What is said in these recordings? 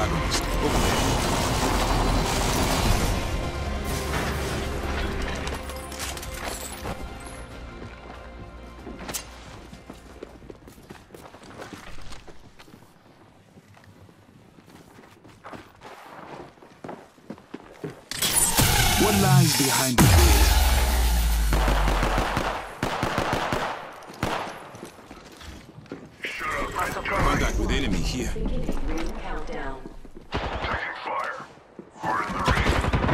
antagonist. Over there. What lies behind the veil? Contact with enemy here. Ring countdown. Taking fire. We're in the ring.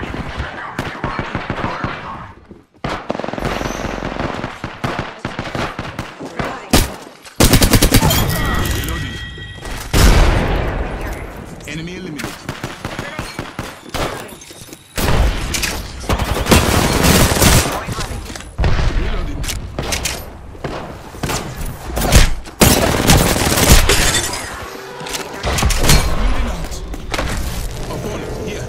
Reloading. Enemy eliminated. Reloading. Moving out. Opponent here.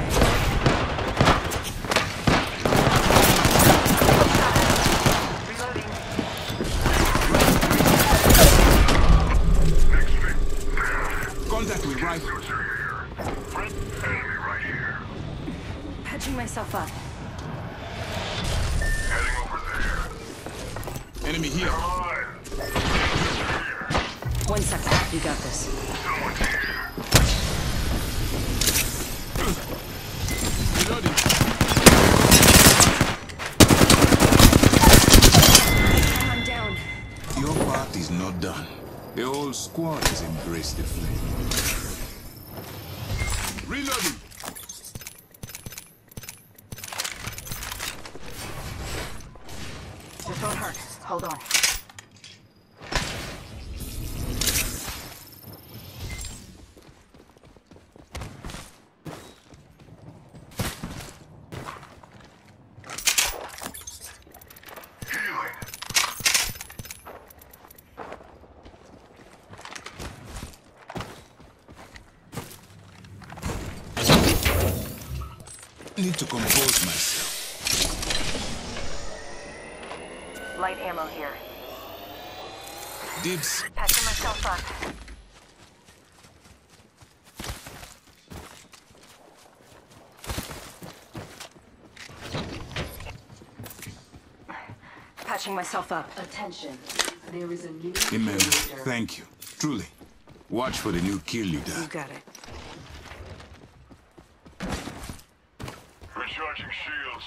Contact with rifle. Enemy right here. Patching myself up. Heading over there. Enemy here. Alive. 1 second. You got this. Someone's here. Reloading. I'm down. Your part is not done. The whole squad has embraced the flame. Reloading. This won't hurt. Hold on. Healing. Need to compose myself. Light ammo here. Dibs. Patching myself up. Patching myself up. Attention. There is a new Amen. leader. Thank you. Truly. Watch for the new kill leader. You got it. Recharging shields.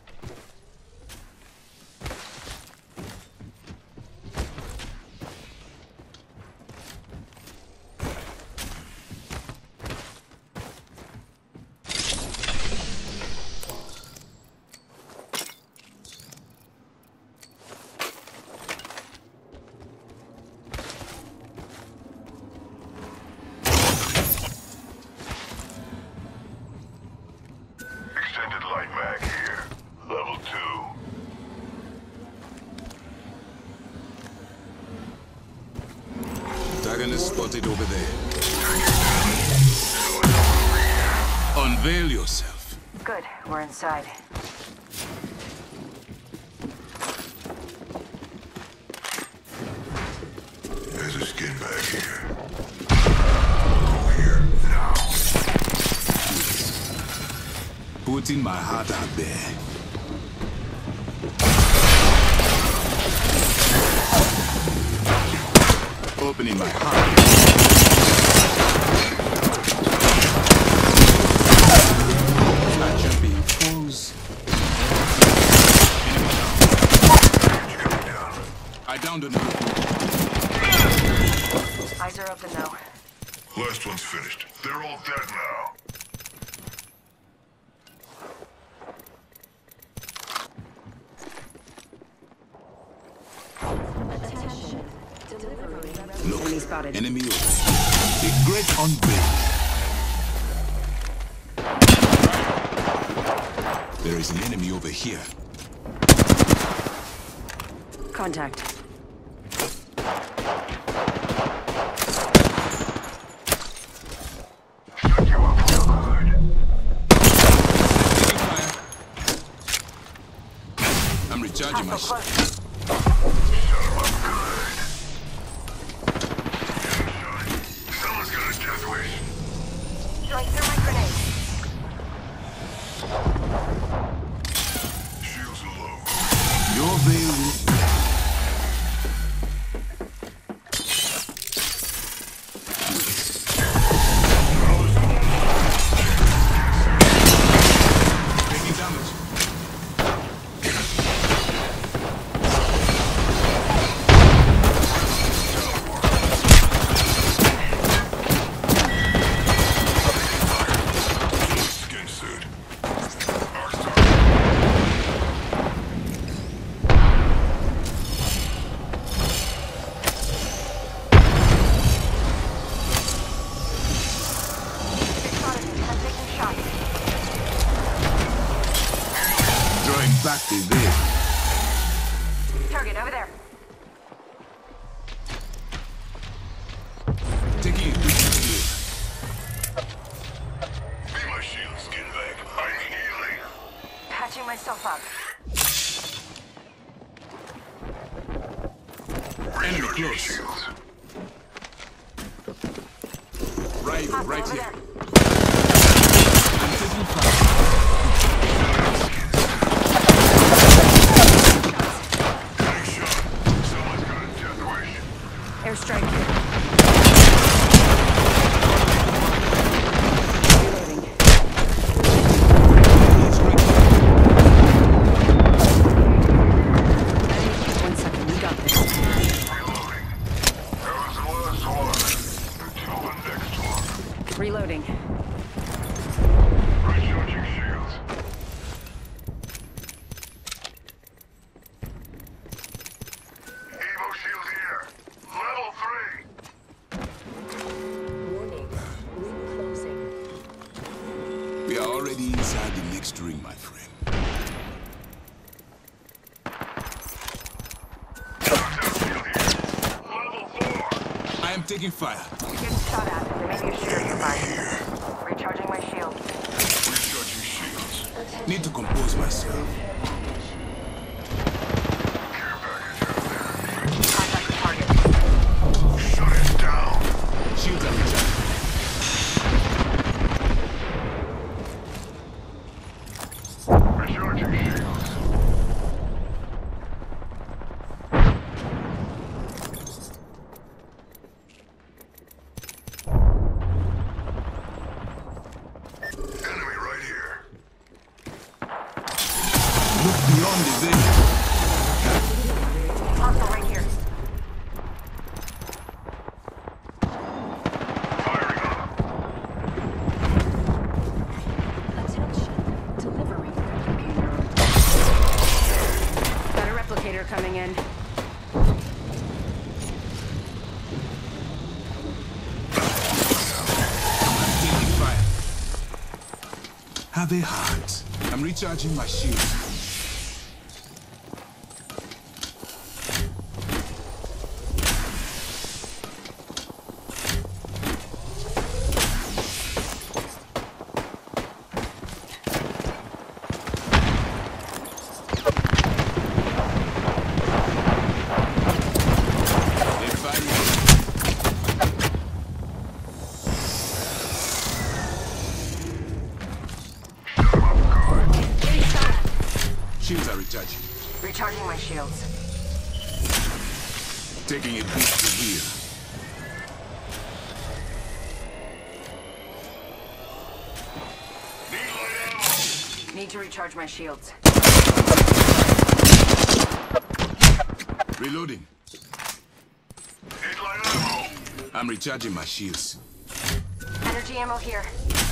Extended light mag here. Level 2. Antagonist spotted over there. Unveil yourself. Good. We're inside. There's a skin bag here. Go here now. Putting my heart out there. Opening my heart. I should be froze. Coming down. I downed another. Eyes are open now. Last one's finished. They're all dead now. Attention. Delivery. Look, Enemy spotted. enemy over. The great unveil. There is an enemy over here. Contact. Shut you up real good. Taking fire. I'm recharging my Hostile shield. close. Shut him up good. Someone's got a death wish. Taking it here. Be my shield, Skinbag. I'm healing. Patching myself up. Enemy Recharging close. shields. Right Over here. there. I'm taking fire. Getting shot. Someone's got a death wish. Airstrike here. Reloading. It's right here. 1 second, we got this. Reloading. That was the last one. Until the next one. Reloading. Recharging shields. Evo shield here. Level 3. Warning. Ring closing. We are already inside the next ring, my friend. Contact shield here. Level 4. I am taking fire. You're getting shot at. There may be a shooter nearby. Recharging my shield. Recharging shields. Need to compose myself. Care package out there. Contact the target. Shut it down. Shields are recharged. Recharging shields. Enemy right here. Look beyond the veil. Hostile right here. Firing up. Attention. Delivering replicator. Got a replicator coming in. Taking fire. Have a heart. I'm recharging my shield. They're firing. Getting shot at. Shields are recharging. Recharging my shields. Taking it deep to here. Need light ammo. Need to recharge my shields. Reloading. Need light ammo. I'm recharging my shields. Energy ammo here.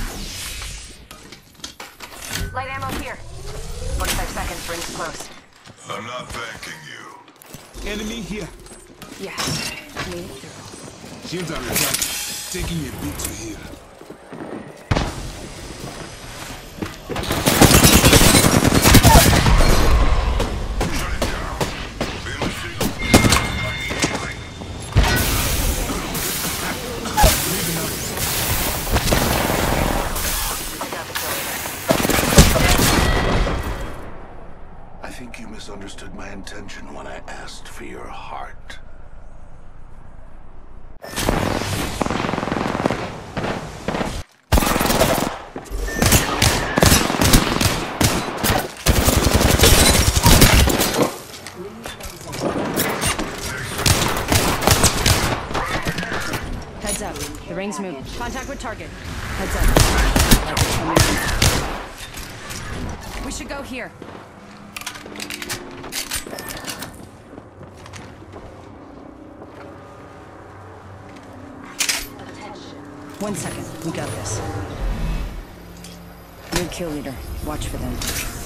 Light ammo here. 45 seconds, rings close. I'm not thanking you. Enemy here. Yes. Made it through. Shields are recharging. Taking a beat to here. Shut it down. Be my shield. I'm healing. Leaving up. I got the kill. I think you misunderstood my intention when I asked for your heart. Heads up. The ring's moving. Contact with target. Heads up. We should go here. Attention. 1 second. We got this. New kill leader. Watch for them.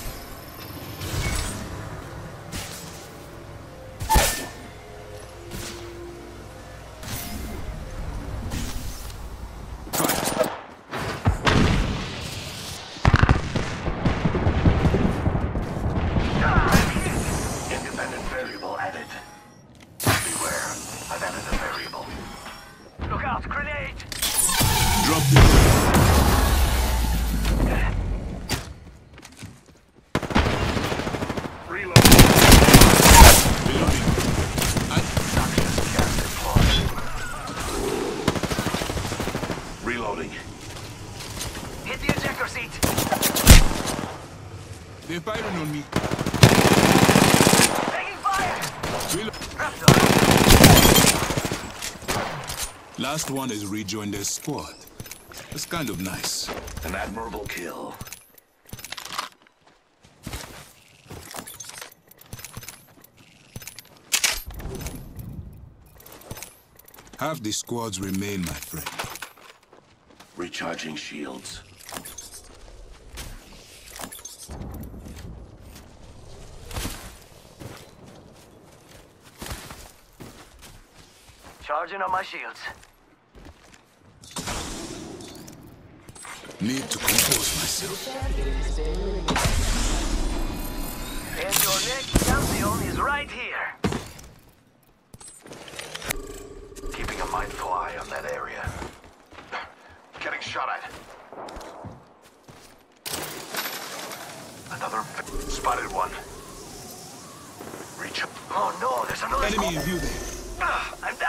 Independent variable added. Beware, I've added a variable. Look out, grenade! Drop the... Reload. Reloading. Reloading. Hit the ejector seat! They're firing on me. Taking fire! Reload. Last one has rejoined their squad. That's kind of nice. An admirable kill. Half the squads remain, my friend. Recharging shields. Charging on my shields. Need to compose myself. And your next champion is right here. Keeping a mindful eye on that area. Getting shot at. Another spotted one. Reach. Oh no, there's another Enemy in view there. I'm